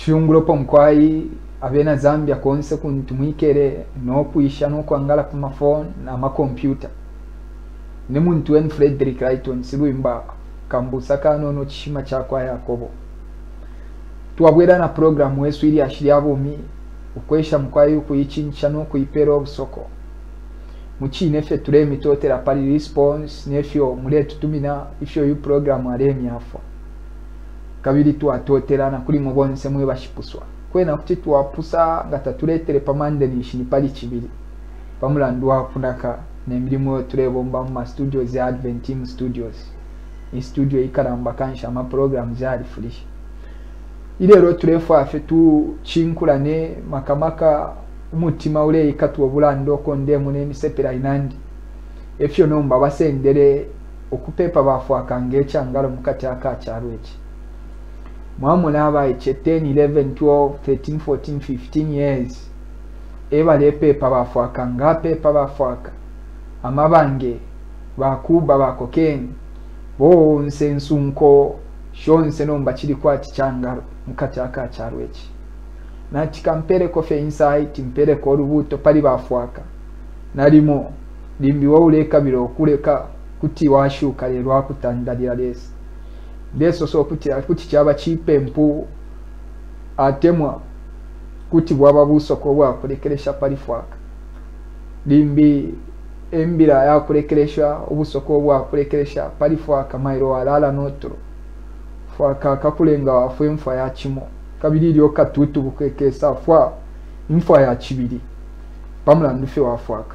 chiungulopo mkwai abena Zambia konse kuntumwikere no kuisha no kwangala ku mafone na makompyuta ne muntu en Frederick Lighton Silwimba kambusa kano no kishima chakwa Yakobo tuwabwera na program wesu ili ashiri abumi ukwesha mkwai kuyicincha no kuyipera obusoko muchine fe ture mitotera pali response nefyo mule tutumina ifyo yu program aremi afo kabiri tuatoterana kuri mubonse mwe bashipuswa kwena kuti tuwapusa ngatatuletere pamande nishini pali chibiri pamulandu wafunaka nemilimo turebomba mu studios ya Advent Team Studios i studio ikaramba kansha ama programs yali fulish ilero turefu afe tu chinkulane makamaka umutima ule ikatu obulando konde muneni sepera inandi efyo nomba basendere okupepa bafu akangecha ngalo mukati akacharwechi mwamuna abayiche 10, 11, 12, 13, 14, 15 years eba lepepa bafu akangapepa bafu aka amabange bakuba bakokeni bonse nsunko shonse nomba chiri kwati changaro mukati akacharwechi na chikampere kofe insight mpere ko rubuto pali bafwaka narimo limbi wauleka biro kuleka kuti washuka lero akutandalira leso so kuti cyaba chipempu atemwa kuti bwaba busoko bwa kurekeresha pali fwaka limbi embira ya kurekeresha ubusoko bwa kurekeresha pali fwaka mairo alala notro fwaka kakulenga wafwe mfa ya chimo kabiri lyo katutu bukekesa fwa mfa ya chibiri pamla ndufe wafwaka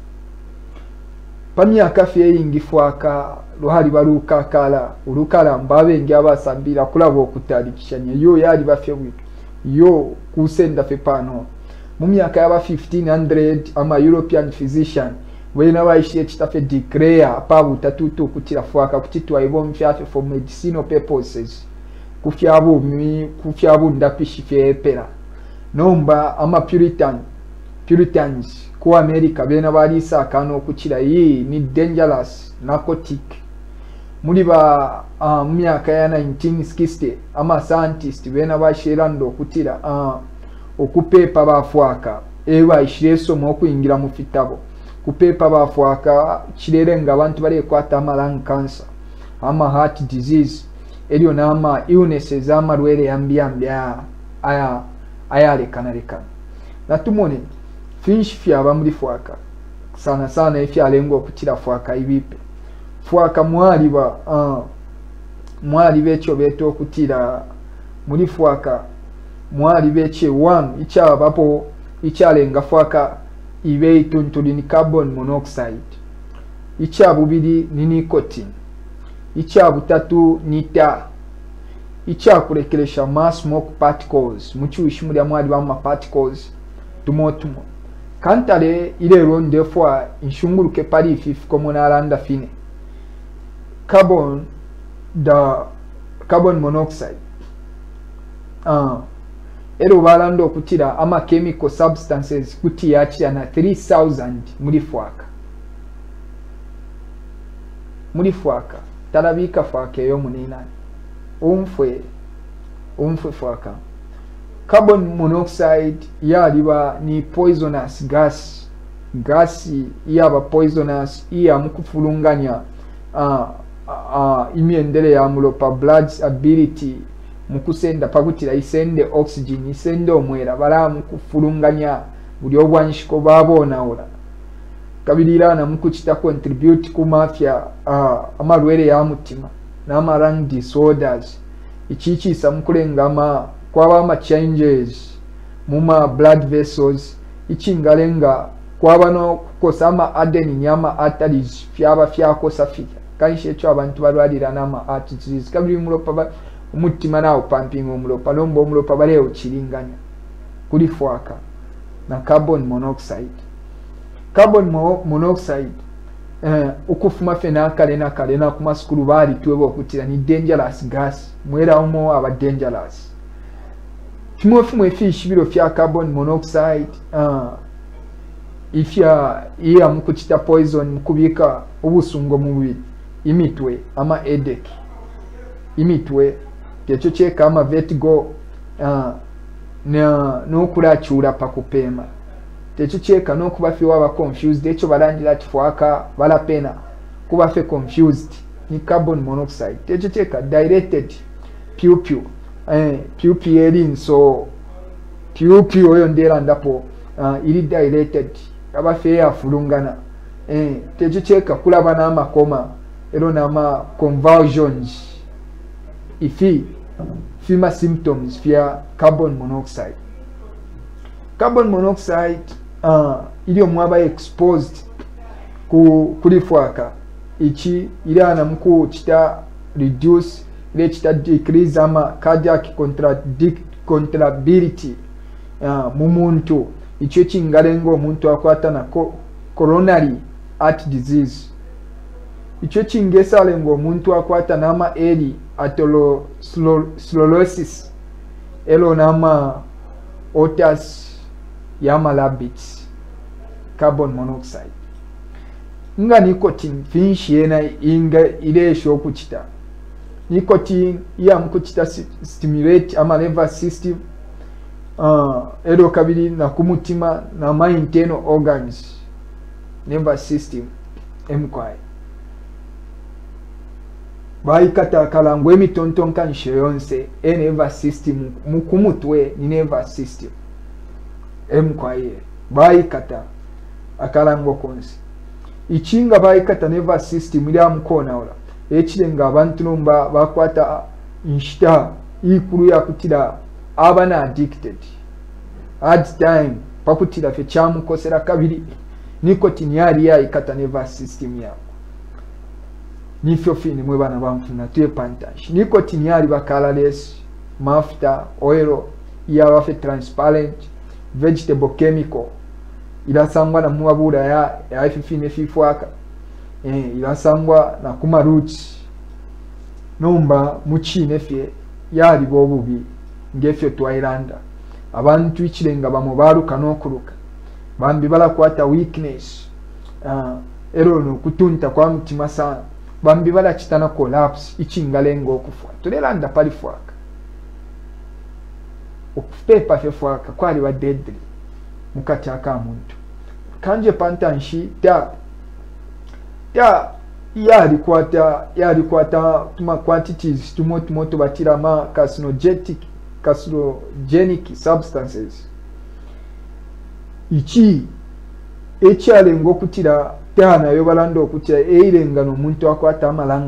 pamya kafe yingi fwaka ruhari baruka kala urukala mbabe ngi abasambira kulabo okutarikishanya yo yali bafye bwitu yo kusenda fe pano mu myaka ya 1500 ama European physician wena baishiye chitafe declare pabu tatutu kutira fwaka kutitwa ibo mfyafe for medicinal purposes kufyabu ndapishi fyepera nomba ama Puritans ku America bena balisa kano kukira yi ni dangerous narcotic muri ba myaka ya 1960 ama scientist bena bashirando kutira okupepa bafwaka eba ishireso mo kuingira mu fitabo kupepa bafwaka kirerenga abantu bari kwata lung cancer ama heart disease elio nama illnesses ama rwere yambia aya lekanareka natumone finch fyaba muri fwaka sana ifya lengo kutira fwaka ibipe fwaka mwali becho beto kutira muri fwaka mwali beche 1 icha bapo ichalenga fwaka ibe ituntuli ni carbon monoxide icha bubiri ni nicotine icha butatu ni tar icha kurekeresha mass smoke particles muchushi muri amwali bama particles tumo kantale ile ronde fois inshunguruke pari fif komonaranda fine carbon monoxide ero balando kutira ama chemical substances kuti yachi na 3000 muri fwaka tarabika fwaka yo munina umfwe fwaka carbon monoxide yaliba ni poisonous gas yaba poisonous iya mukufulunganya imiendele ya mulopa blood ability mukusenda pakutira isende oxygen isende omwera bara mukufulunganya buli obwanshiko babona ora kabirira na mukuchita contribute ku mafia amalwere ya mutima na lung disorders ichichi samukulengama kwaba ama changes muma blood vessels ichingalenga kwaba no kukosa ama adenin nyama arteries fyaba fyakosa fika kaishe cyo abantu balwadira nama heart disease kabiri mulopa umutima nawo pumping umulopa lombo umulopa bale uchiringanya kuri fwaka na carbon monoxide ukufuma fena kale na kuma skulu bali tuwebo kutira ni dangerous gas mwera umo aba dangerous kimwe fish biro fya carbon monoxide ifya iya mukuchita poison mukubika ubusungo mubiri imitwe ama headache imitwe kecho cheka ama vertigo n'okulakyula pakupema tekikyeka n'okuba ffe waba confused ekyo balangira tifwaka balapena kuba ffe confused ni carbon monoxide tekikyeka dilated piu erinso piu oyo ndera ndapo iri dilated aba ffe yafulungana tekikyeka kulaba n'amakoma ero n'ama convulsions ifi fima symptoms via carbon monoxide. Carbon monoxide ili omwaba exposed kulifwaka ichi ilana mku chita reduce ile chita decrease ama cardiac contractility mumuntu ichi chingalengo omuntu akwata na coronary heart disease ichi chingesa lengo omuntu akwata na ama early atherosclerosis elo nama otas yamalabits carbon monoxide nga nicotine finshiyena inga ilesho okuchita nicotine yamukuchita stimulate ama nervous system elo kabiri na kumutima na ma internal organs nervous system emkwai baikata kalango emitontonka nsheyonse nervous system mukumutwe ni nervous system emkwaye baikata akalango konse ichinga baikata nervous system ili amukona ola ekirenga abantu nomba bakwata inshita ikuru yakutira abana addicted at time pakutira fe kyamukosera kabiri nicotine yali yaikata nervous system yako nifyo fini mwe bana bamfuna tuye pantash nicotine yali colorless mafuta oil yawa fe transparent vegetable chemical ilasangwa na muwabura ya fifine fifwaka ilasangwa na kuma roots nomba muchine fye yali bobubi ngefyo twairanda abantu ichirenga bamubaruka nokuruka bambi balakwata weakness ero no kutunta kwa mutima sana bambi balachitana collapse ichingalengo okufwa tulelanda palifwaka okupepa fefwaka kwali wa deadly mukati akamuntu kanje pantanshi yali kwata tuma quantities tumoto batira ma carcinogenic substances ichi echalengo kutira tana yo balando okutira eirengano omuntu akwata lung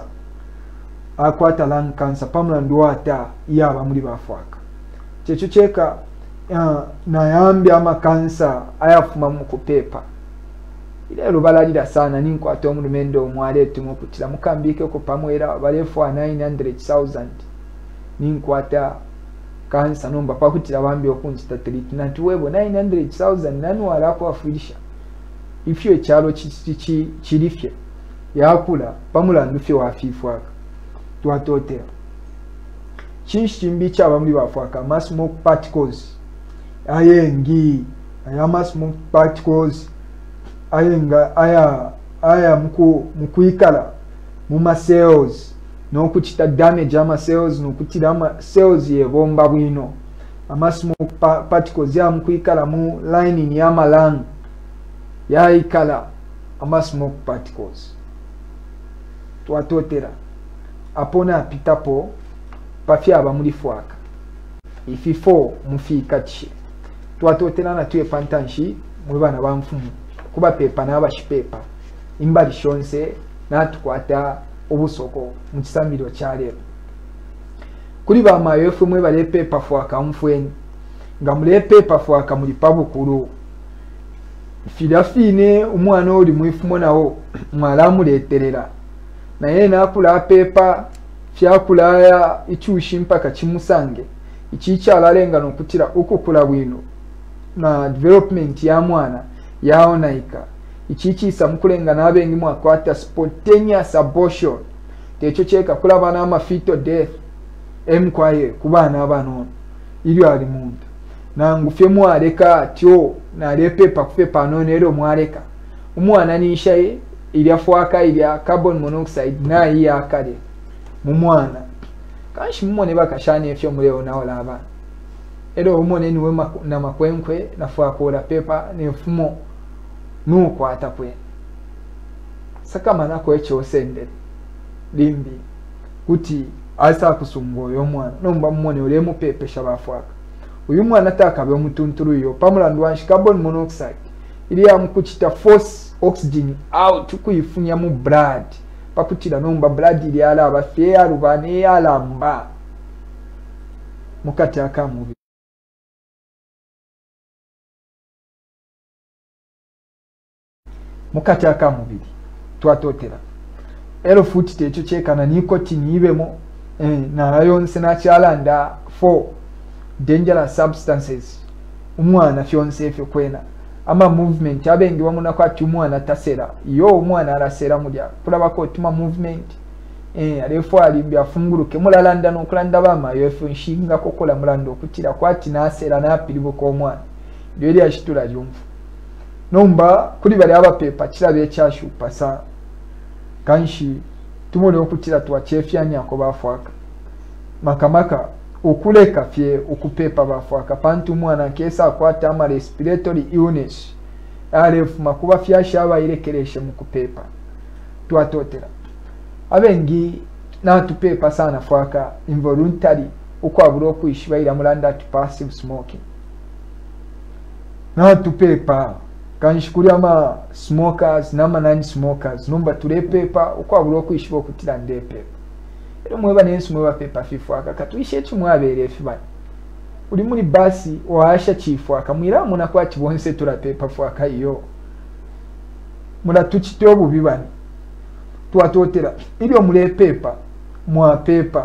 cancer pamulando ata yaba muri bafwaka checho cheka nayambi amakansa ayafuma mukupepa ile lubalalira sana ninkwata omulumendo omwaletu mukutira mukambike ko pamwera balefu 900,000 ninkwata kansa nomba pakutira bambi okunzita treatment webo 900,000 nanu alako afurisha ifyo ekyalo kirifye yakula pamulando fye wafifwaka twatotera chinshimbi chaba muri bafwaka smoke particles ayengi aya smoke particles ayenga aya mukuikala muma cells no kuchita damage ama cells no kutira ama cells yebomba bwino smoke particles ya mukuikala mu lining ya lung ya ikala smoke particles twatotera apona pitapo pafyaba muri fwaka ififo mufika chi twatotera na tuye pantanshi mwe bana bamfumu kuba pepa n'abashipepa imbali shonse natukwata obusoko mu kisamiro kyalero kuri ba mayofu mwe bale pepa fwaka mfweni nga mule pepa fwaka muri pabukuru filafine umwana oli mwifumo nawo mwalamu leterera naye nakula pepa fyakulaya ichushi mpaka chimusange ichikyalalenga nokutira ukukula bwino na development ya mwana yaonaika ichichisa mukulenga nabengi mwakwata spontaneous abortion techo cheka kulaba na fetal death emkwaye kubana abanono ili ali muntu nangufye mwaleka tyo na lepepa kufepa nonero mwaleka umwana nishaye ili afwaka ili carbon monoxide na iya kale mumwana kanshi mumone bakashani efyo muleo nawo labana ero umone niwe na makwenkwe nafua kola pepa ne fumo nuko atakwe sakama nako echo sende limbi kuti asa kusumbo yo mwana nomba mmone ule mupepe shabafwaka uyu mwana takabe omutunturu yo pamulandu wa carbon monoxide ili ya mkuchita force oxygen out kuyifunya mu blood pakutira nomba blood ili ala abafye alubane alamba mukati akamubi mukati akamubiri twatotera ero futi techo chekana nicotine ibemo na yonse na chalanda for dangerous substances umwana fyonse efyo kwena ama movement abengi wamuna kwa umwana tasera yo umwana arasera mulya kulaba ko tuma movement alefo alimbya funguruke mulalanda no kulanda bama yefo nshinga kokola mulando kutira kwati nasera na pilibo ko umwana byeri ashitula jumfu nomba kuri bari abapepa kirabe cyashu pasa kanshi tumone okutira twachefyanya ko bafwaka makamaka ukuleka fye ukupepa bafwaka pantu mwana kesa kwata ama respiratory illness alef makuba fyasha abayirekereshe mu kupepa twatotera abengi na tupepa sana fwaka involuntary ukwaburo kwishibaira mulanda to passive smoking na tupepa kanshikuri ama smokers nama non smokers nomba tulepepa ukwaburo kwishibo kutira ndepepa ero mweba nensi mweba pepa fifwaka katuishe chumwabere fibani uli muri basi wahasha chifwaka mwira muna kwa chibonse turapepa fwaka iyo muna tuchitobu bibani tuwatotera ilio mulepepa mwa pepa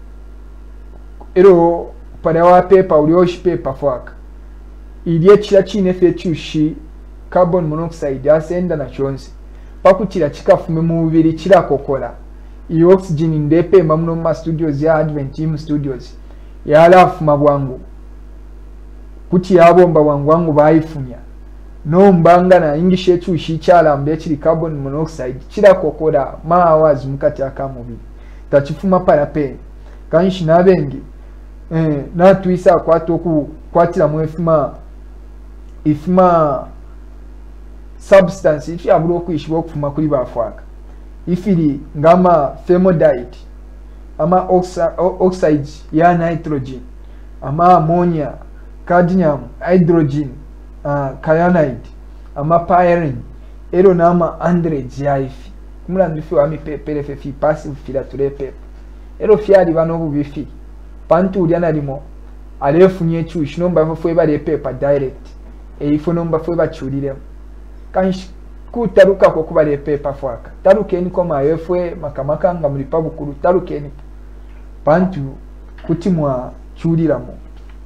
ero para wa pepa ulioshi pepa fwaka ilie chila chine fechushi carbon monoxide asenda na chonse pakutira chikafume mu mubiri kirakokola i oxygen ndepe mamuno ma studios ya Adventim Studios ya alafu mabwangu kuti yabomba wangu bayifunya no mbanga na ingishe chushi chala mbe chiri carbon monoxide kirakokola ma hours mukati akamubiri tachifuma parape kanshi nabengi na tuisa kwatoku kwatira mwefuma ifuma substance ifi aburo kwishibwo kufuma kuri bafwaka ifiri ngama formaldehyde ama oxide ya nitrogen ama ammonia cadmium hydrogen cyanide ama pyrene ero nama androgens ya ifi kumulandi fi wa mipepere fe fi passive filatre pepe ero fiali bano bubifi pantu ulyana limo alefunye chushi nomba fo eba le pepa direct ifo nomba fo eba chulire kanshi kutaruka ko kuba le pepa fwaka tarukeni ko mayefwe makamaka nga muri pabukuru tarukeni pantu kutimwa chuliramo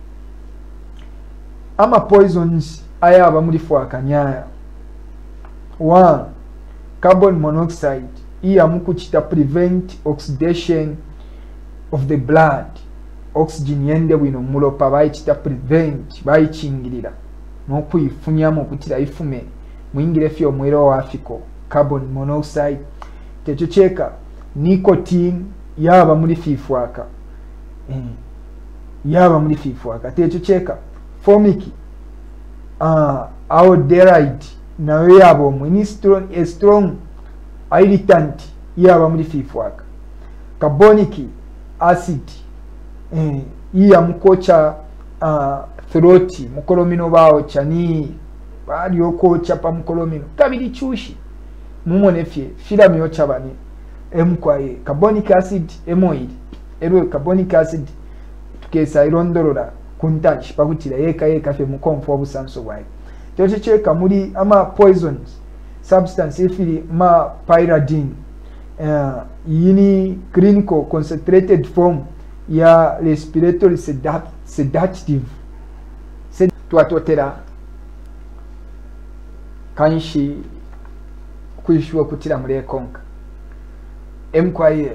ama poisons ayaba muri fwaka nyaya 1 carbon monoxide iya mukuchita prevent oxidation of the blood oxygen yende bwino mulopa bayichita prevent bayichingirira no kuyifunyamo kutira ifume mwingire fyo mwero wa afiko carbon monoxide techo cheka nicotine yaba muri fifwaka yaba muri fifwaka techo cheka formic aldehyde nayo yabo mwini strong irritant yaba muri fifwaka carbonic acid iya mukocha throat mukolomino bawo chani bali okocha pa mukolomino kabiri chushi mumone fye filamu yo chabani emkwaye carbonic acid emoid ero carbonic acid tukesa irondorora kuntachi pakutira yeka fe mukomfo obusanso bwaye toche cheka muri ama poisons substance ifiri ma pyridine yini clinical concentrated form ya respiratory sedative twatotera kanshi kwishuwa kutira muri konka emkwaye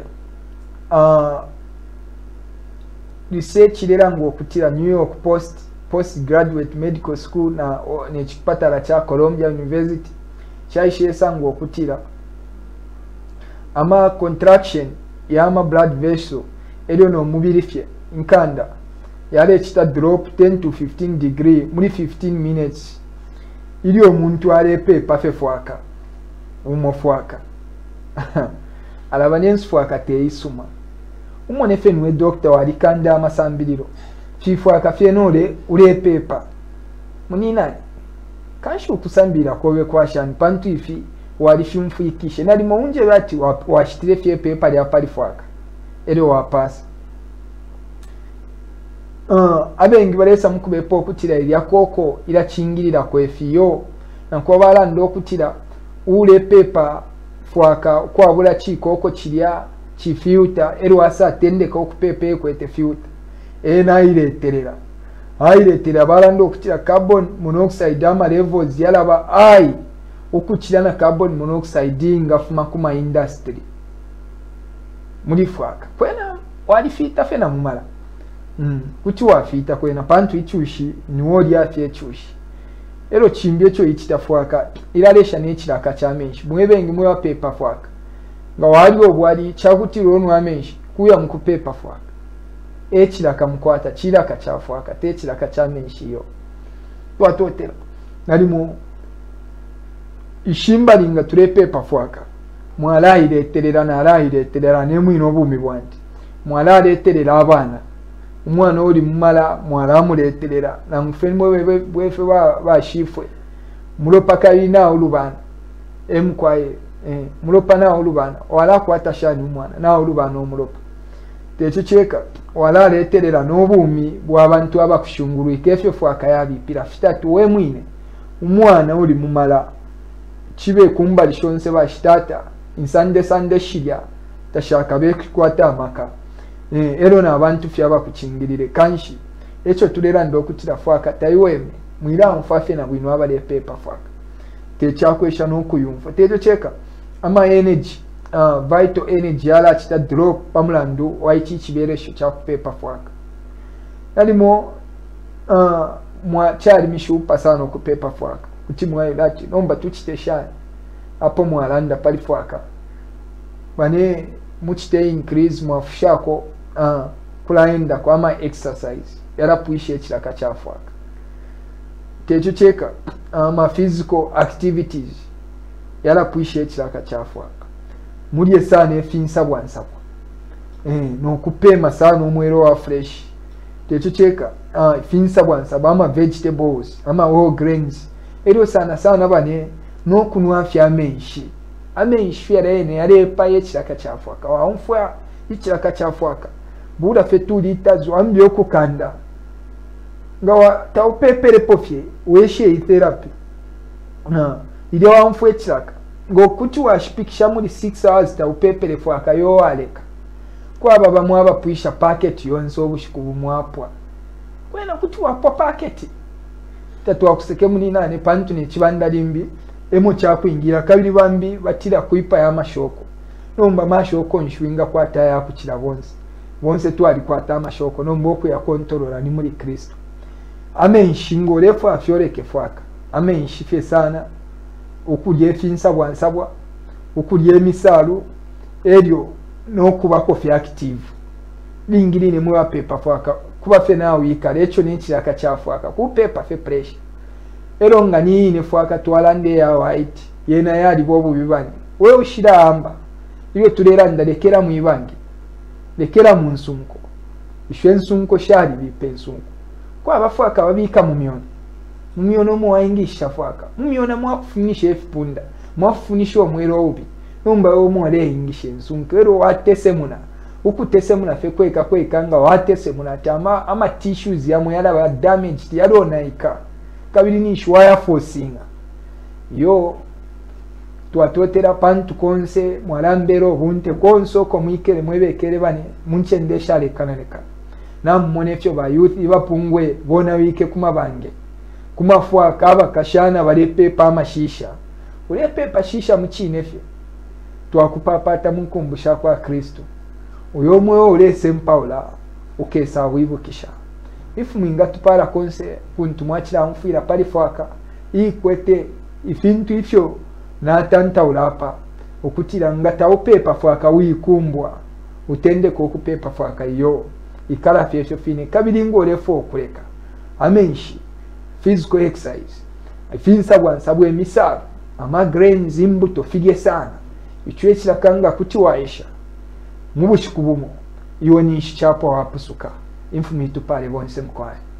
research irerango kutira New York postgraduate medical school na nechipatara cha Columbia University chaishesa ngo kutira ama contraction ya ama blood vessel elio no mubiri fye nkanda yale chita drop 10 to 15 degree muri 15 minutes ili omuntu alepe pafe fwaka umofwaka alabanyensi fwaka teisuma umone fenwe doctor wali kanda amasambiriro fifwaka fenole ulepepa munina kanshi ukusambira kowe kwashani pantu ifi wali fimfuikishe nali muunje bati washitire fye pepa lya pali fwaka ele wapasa abengi balesa mukubepa okutira ilya koko ila chingirira kwefiyo nakuba balanda okutira ule pepa fwaka kwabula chikoko chilya chifilter ele wasa atendeka okupepa kwete filter naileterera aileterera balanda okutira carbon monoxide ama levels yalaba ai okukira na carbon monoxide ngafuma kuma industry muri fwaka kwena wali fita fena mumala kuti wafita kwena pantu ichushi niwoli afye chushi ero chimbye cho ichita fwaka ilalesha n'ekiraka kyamenshi mwebengi mwe paper fwaka nga wali obwali chakuti ronwa amenshi kuya mukupepa fwaka ekiraka mukwata kiraka kya fwaka te kiraka kyamenshi yo twatotera nalimo ishimba linga tulepepa fwaka mwala ileterera na ala ileterera nemwino obumi bwanti mwala ileterera abana umwana uri mumala mwala muleterera na mufenmwe bwefe bashifwe mulopa kalina olubana emkwaye mulopa na olubana wala kwata shani umwana na olubana omulopa techo cheka wala leterera n'obumi bw'abantu abakushungurwika efyo fwaka yabipira fitatu we mwine umwana uri mumala chibe kumbali shonse bashitata insande shirya tashaka bekwata amaka ero na abantu fyaba kuchingirire kanshi echo tulera ndokutira fwaka taiweme mwira mfafe na bwino abale paper fwaka techakwesha n'okuyumva techo cheka ama energy vital energy yala chita drop pamulandu waichi chiberesho cha paper fwaka nalimo mwa chali mishupa sana ku paper fwaka kuti mwailaki nomba tuchiteshana apo mwalanda pali fwaka bane muchite increase mwafushako kulaenda kwa ama exercise yala puishe chilaka cha fwaka techo cheka ama physical activities yala puishe chilaka cha fwaka mulie sana efinsa bwansabwa no kupema sana omwero wa fresh techo cheka finsa bwansabwa ama vegetables ama whole grains ero sana bane no kunwa fya menshi amenshi yarene yarepa yechiraka cyafwaka wamfwa ichiraka cyafwaka bura fetuli tazo ambyo kukanda ngawa taupepere pofye weshe therapy ile wamfwa ichiraka ngo kuti washipikisha muri 6 hours taupepere fwaka yo aleka kwaba bamwe abapuisha packet yonso obushiku bumwapwa kwena kuti wapwa packet tatu wakuseke muni nane pantu ne kibanda limbi emo kyakwingira kabiri bambi batira kuipa ya mashoko nomba mashoko nshwinga kwata ya kukira bonse twali kwata mashoko nomba okuya kontrola ni muri Kristo amenshi lefu afyoreke fwaka amenshi fe sana okulye finsa bwansabwa okulye misalu elyo nokuba kofi active lingirine mwa paper fwaka kuba fe nawe ikale echo n'ekiraka kyafwaka ku paper fe pressure ero nga niine fwaka twalande ya white yena yali bobu bibani we ushira amba iyo tulera ndalekera mu ibangi lekera mu nsunko ishwe nsunko shali bipensunko kwa abafwaka babika mu myono mu waingisha fwaka mu myono mwakufunisha efpunda mwafunisha omwero obi nomba omu ale ingisha nsunko ero watesemuna ukutesemuna fe kweka nga watesemuna tama ama tissues yamwe yala ba damaged yalonaika kabiri ni shwaya forcinga yo twatotera pantu konse mwalambero bunte konso komwikere mwebekere bane munchendesha lekanaleka namone fyo ba youth ibapungwe bona wike kumabange kumafwa kaba kashana balepe pa mashisha ulepe pa shisha muchine fyo twakupapata munkumbusha kwa Kristo uyo mwe ulese mpaula ukesa wibukisha ifu mwinga tupara konse kuntu mwachira mfira pali fwaka ikwete ifintu ifyo na tanta ulapa ukutira ngata upepa fwaka wikumbwa utende ko kupepa fwaka iyo ikala fyesho fine kabiri ngole fo okuleka amenshi physical exercise ifinsa bwansabwe emisalo ama grains imbuto fige sana ichwe kirakanga kutiwaisha mubushikubumo iyo ni chapo hapusuka infumi tupale bonse mkwaye